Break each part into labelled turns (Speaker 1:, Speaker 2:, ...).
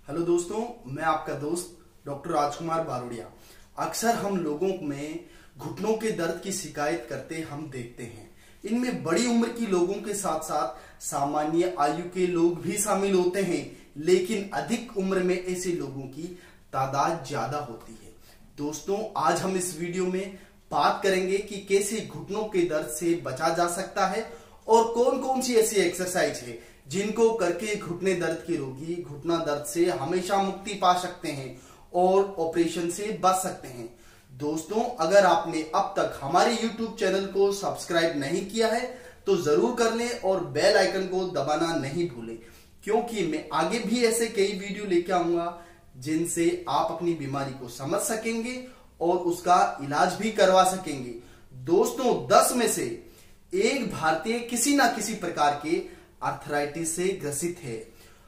Speaker 1: Hello दोस्तों, मैं आपका दोस्त डॉक्टर राजकुमार बारोड़िया। अक्सर हम लोगों में घुटनों के दर्द की शिकायत करते हम देखते हैं। इनमें बड़ी उम्र की लोगों के साथ साथ सामान्य आयु के लोग भी शामिल होते हैं, लेकिन अधिक उम्र में ऐसे लोगों की तादाद ज्यादा होती है। दोस्तों, आज हम इस वीडियो में बात करेंगे कि कैसे घुटनों के दर्द से बचा जा सकता है और कौन कौन सी ऐसी एक्सरसाइज है जिनको करके घुटने दर्द के रोगी घुटना दर्द से हमेशा मुक्ति पा सकते हैं और ऑपरेशन से बच सकते हैं। दोस्तों, अगर आपने अब तक हमारे YouTube चैनल को सब्सक्राइब नहीं किया है तो जरूर कर लें और बेल आइकन को दबाना नहीं भूलें, क्योंकि मैं आगे भी ऐसे कई वीडियो लेके आऊंगा जिनसे आप अपनी बीमारी को समझ सकेंगे और उसका इलाज भी करवा सकेंगे। दोस्तों, 10 में से एक भारतीय किसी ना किसी प्रकार के आर्थराइटिस से ग्रसित है।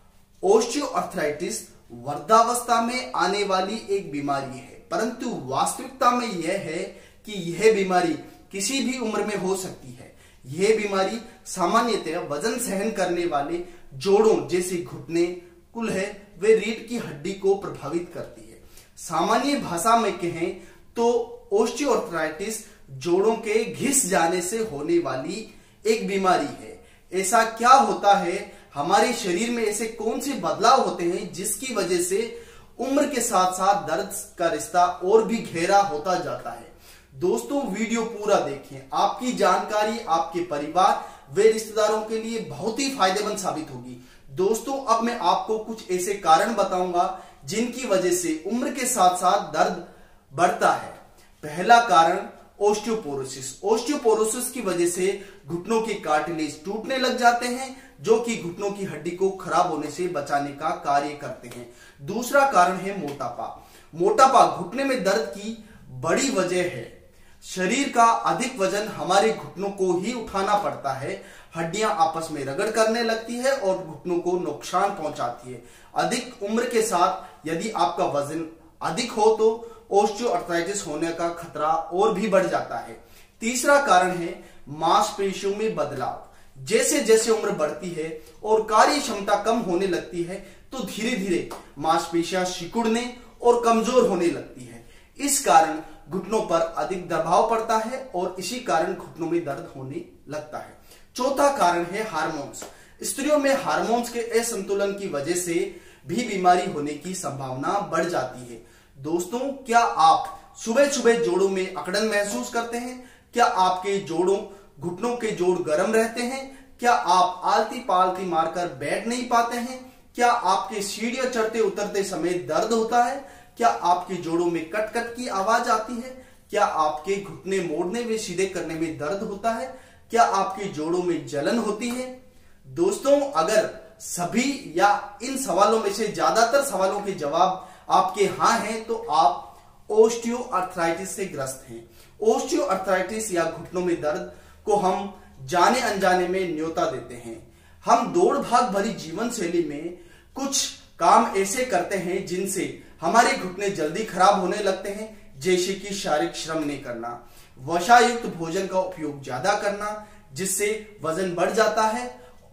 Speaker 1: ओस्टियोआर्थराइटिस वृद्धावस्था में आने वाली एक बीमारी है, परंतु वास्तविकता में यह है कि यह बीमारी किसी भी उम्र में हो सकती है। यह बीमारी सामान्यतः वजन सहन करने वाले जोड़ों जैसे घुटने, कूल्हे व रीढ़ की हड्डी को प्रभावित करती है। सामान्य भाषा में कहें तो ओस्टियोआर्थराइटिस जोड़ों के घिस जाने से होने वाली एक बीमारी है। ऐसा क्या होता है, हमारे शरीर में ऐसे कौन से बदलाव होते हैं जिसकी वजह से उम्र के साथ साथ दर्द का रिश्ता और भी गहरा होता जाता है। दोस्तों, वीडियो पूरा देखें। आपकी जानकारी आपके परिवार व रिश्तेदारों के लिए बहुत ही फायदेमंद साबित होगी। दोस्तों, अब मैं आपको कुछ ऐसे कारण बताऊंगा जिनकी वजह से उम्र के साथ साथ दर्द बढ़ता है। पहला कारण ओस्टियोपोरोसिस। ओस्टियोपोरोसिस की वजह से घुटनों के कार्टिलेज टूटने लग जाते हैं, जो कि घुटनों की हड्डी को खराब होने से बचाने का कार्य करते हैं। दूसरा कारण है मोटापा। मोटापा घुटने में दर्द की बड़ी वजह है। शरीर का अधिक वजन हमारे घुटनों को ही उठाना पड़ता है। हड्डियां आपस में रगड़ करने लगती है और घुटनों को नुकसान पहुंचाती है। अधिक उम्र के साथ यदि आपका वजन अधिक हो तो ओस्टियोआर्थराइटिस होने का खतरा और भी बढ़ जाता है। तीसरा कारण है मांसपेशियों में बदलाव। जैसे जैसे उम्र बढ़ती है और कार्य क्षमता कम होने लगती है तो धीरे धीरे मांसपेशियां सिकुड़ने और कमजोर होने लगती है। इस कारण घुटनों पर अधिक दबाव पड़ता है और इसी कारण घुटनों में दर्द होने लगता है। चौथा कारण है हार्मोन्स। स्त्रियों में हार्मोन्स के असंतुलन की वजह से भी बीमारी होने की संभावना बढ़ जाती है। दोस्तों, क्या आप सुबह सुबह जोड़ों में अकड़न महसूस करते हैं? क्या आपके घुटनों के जोड़ गर्म रहते हैं? क्या आप आलती पालती मारकर बैठ नहीं पाते हैं? क्या आपके सीढ़ियां चढ़ते उतरते समय दर्द होता है? क्या आपके जोड़ों में कट कट की आवाज आती है? क्या आपके घुटने मोड़ने व सीधे करने में दर्द होता है? क्या आपके जोड़ों में जलन होती है? दोस्तों, अगर सभी या इन सवालों में से ज्यादातर सवालों के जवाब आपके हाँ हैं तो आप ओस्टियोआर्थराइटिस से ग्रस्त हैं। ओस्टियोआर्थराइटिस या घुटनों में दर्द को हम जाने अनजाने में न्योता देते हैं। हम दौड़ भाग भरी जीवन शैली में कुछ काम ऐसे करते हैं जिनसे हमारे घुटने जल्दी खराब होने लगते हैं, जैसे कि शारीरिक श्रम नहीं करना, वसायुक्त भोजन का उपयोग ज्यादा करना जिससे वजन बढ़ जाता है,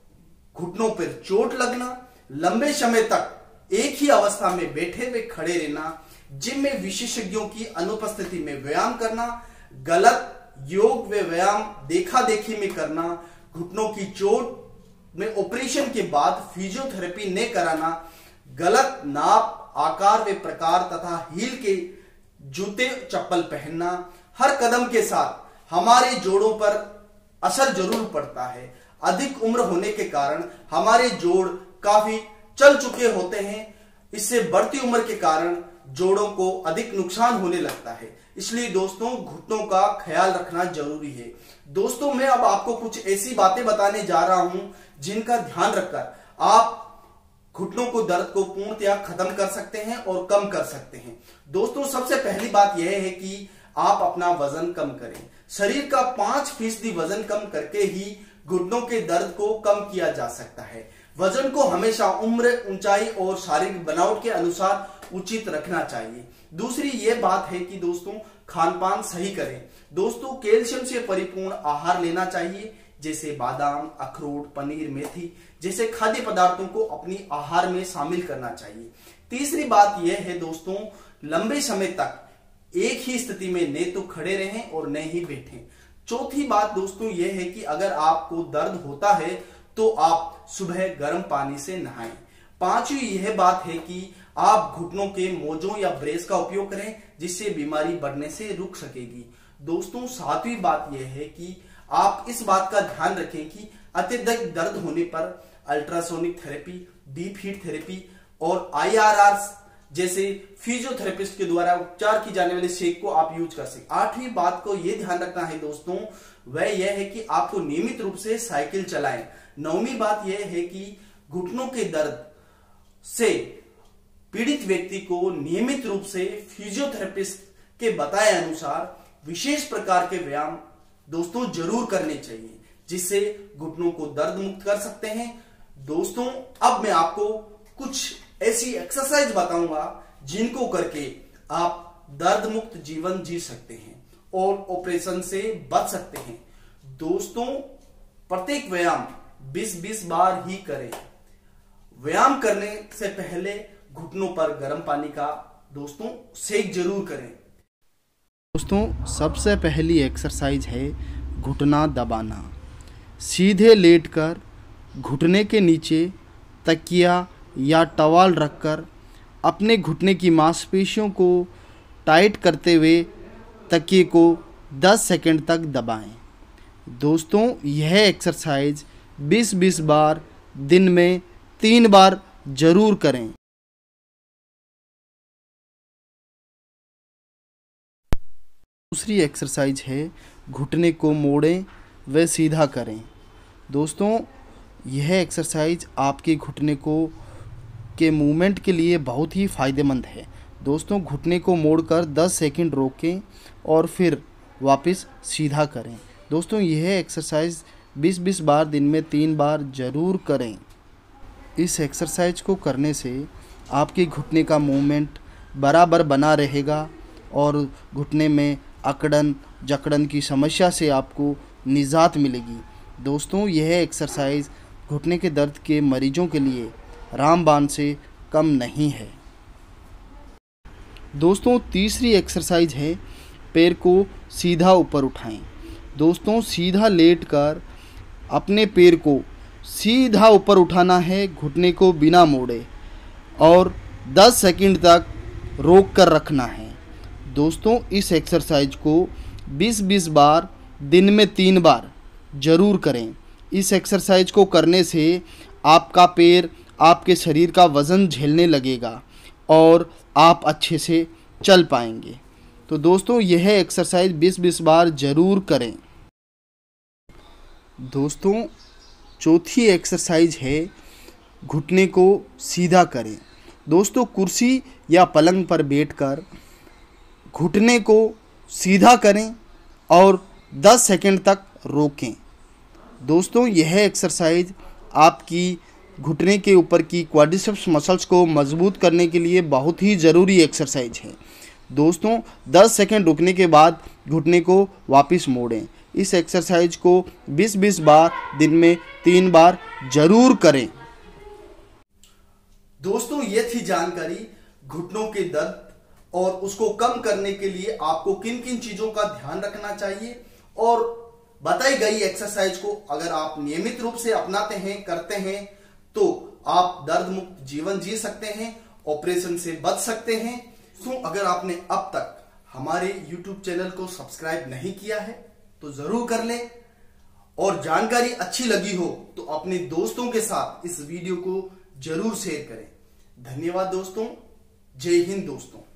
Speaker 1: घुटनों पर चोट लगना, लंबे समय तक एक ही अवस्था में बैठे हुए खड़े रहना, जिम में विशेषज्ञों की अनुपस्थिति में व्यायाम करना, गलत योग व व्यायाम देखा देखी में करना, घुटनों की चोट में ऑपरेशन के बाद फिजियोथेरेपी न कराना, गलत नाप, आकार व प्रकार तथा हील के जूते चप्पल पहनना। हर कदम के साथ हमारे जोड़ों पर असर जरूर पड़ता है। अधिक उम्र होने के कारण हमारे जोड़ काफी चल चुके होते हैं। इससे बढ़ती उम्र के कारण जोड़ों को अधिक नुकसान होने लगता है। इसलिए दोस्तों, घुटनों का ख्याल रखना जरूरी है। दोस्तों, मैं अब आपको कुछ ऐसी बातें बताने जा रहा हूं जिनका ध्यान रखकर आप घुटनों को दर्द को पूर्णतया खत्म कर सकते हैं और कम कर सकते हैं। दोस्तों, सबसे पहली बात यह है कि आप अपना वजन कम करें। शरीर का 5% वजन कम करके ही घुटनों के दर्द को कम किया जा सकता है। वजन को हमेशा उम्र, ऊंचाई और शारीरिक बनावट के अनुसार उचित रखना चाहिए। दूसरी ये बात है कि दोस्तों, खान पान सही करें। दोस्तों, कैल्शियम से परिपूर्ण आहार लेना चाहिए, जैसे बादाम, अखरोट, पनीर, मेथी जैसे खाद्य पदार्थों को अपनी आहार में शामिल करना चाहिए। तीसरी बात यह है दोस्तों, लंबे समय तक एक ही स्थिति में न तो खड़े रहें और न ही बैठें। चौथी बात दोस्तों यह है कि अगर आपको दर्द होता है तो आप सुबह गर्म पानी से नहाएं। पांचवी यह बात है कि आप घुटनों के मोजों या ब्रेस का उपयोग करें, जिससे बीमारी बढ़ने से रुक सकेगी। दोस्तों सातवीं बात यह है कि आप इस बात का ध्यान रखें कि अत्यधिक दर्द होने पर ultrasonic therapy, deep heat therapy और IRR जैसे फिजियोथेरेपिस्ट के द्वारा उपचार की जाने वाले सेक को आप यूज कर सकते। आठवीं बात को यह ध्यान रखना है दोस्तों, वह यह है कि आपको नियमित रूप से साइकिल चलाएं। नौवीं बात यह है कि घुटनों के दर्द से पीड़ित व्यक्ति को नियमित रूप से फिजियोथेरेपिस्ट के बताए अनुसार विशेष प्रकार के व्यायाम दोस्तों जरूर करने चाहिए, जिससे घुटनों को दर्द मुक्त कर सकते हैं। दोस्तों अब मैं आपको कुछ ऐसी एक्सरसाइज बताऊंगा जिनको करके आप दर्द मुक्त जीवन जी सकते हैं और ऑपरेशन से बच सकते हैं। दोस्तों प्रत्येक व्यायाम 20-20 बार ही करें। व्यायाम करने से पहले घुटनों पर गर्म पानी का दोस्तों सेक जरूर करें।
Speaker 2: दोस्तों सबसे पहली एक्सरसाइज है घुटना दबाना। सीधे लेटकर घुटने के नीचे तकिया या टॉवल रखकर अपने घुटने की मांसपेशियों को टाइट करते हुए तकिए को 10 सेकंड तक दबाएं। दोस्तों यह एक्सरसाइज 20-20 बार दिन में 3 बार जरूर करें। दूसरी एक्सरसाइज है घुटने को मोड़ें व सीधा करें। दोस्तों यह एक्सरसाइज आपके घुटने को के मूवमेंट के लिए बहुत ही फ़ायदेमंद है। दोस्तों घुटने को मोड़कर 10 सेकंड रोकें और फिर वापस सीधा करें। दोस्तों यह एक्सरसाइज 20-20 बार दिन में 3 बार ज़रूर करें। इस एक्सरसाइज को करने से आपके घुटने का मूवमेंट बराबर बना रहेगा और घुटने में अकड़न जकड़न की समस्या से आपको निजात मिलेगी। दोस्तों यह एक्सरसाइज घुटने के दर्द के मरीजों के लिए रामबाण से कम नहीं है। दोस्तों तीसरी एक्सरसाइज है पैर को सीधा ऊपर उठाएं। दोस्तों सीधा लेटकर अपने पैर को सीधा ऊपर उठाना है, घुटने को बिना मोड़े, और 10 सेकंड तक रोक कर रखना है। दोस्तों इस एक्सरसाइज को 20-20 बार दिन में 3 बार ज़रूर करें। इस एक्सरसाइज को करने से आपका पैर आपके शरीर का वज़न झेलने लगेगा और आप अच्छे से चल पाएंगे। तो दोस्तों यह एक्सरसाइज 20-20 बार ज़रूर करें। दोस्तों चौथी एक्सरसाइज है घुटने को सीधा करें। दोस्तों कुर्सी या पलंग पर बैठकर घुटने को सीधा करें और 10 सेकंड तक रोकें। दोस्तों यह एक्सरसाइज आपकी घुटने के ऊपर की क्वाड्रिसेप्स मसल्स को मजबूत करने के लिए बहुत ही ज़रूरी एक्सरसाइज है। दोस्तों 10 सेकंड रुकने के बाद घुटने को वापस मोड़ें। इस एक्सरसाइज को 20-20 बार दिन में 3 बार जरूर करें।
Speaker 1: दोस्तों ये थी जानकारी घुटनों के दर्द और उसको कम करने के लिए आपको किन किन चीजों का ध्यान रखना चाहिए, और बताई गई एक्सरसाइज को अगर आप नियमित रूप से अपनाते हैं, करते हैं, तो आप दर्द मुक्त जीवन जी सकते हैं, ऑपरेशन से बच सकते हैं। तो अगर आपने अब तक हमारे YouTube चैनल को सब्सक्राइब नहीं किया है तो जरूर कर लें, और जानकारी अच्छी लगी हो तो अपने दोस्तों के साथ इस वीडियो को जरूर शेयर करें। धन्यवाद दोस्तों। जय हिंद दोस्तों।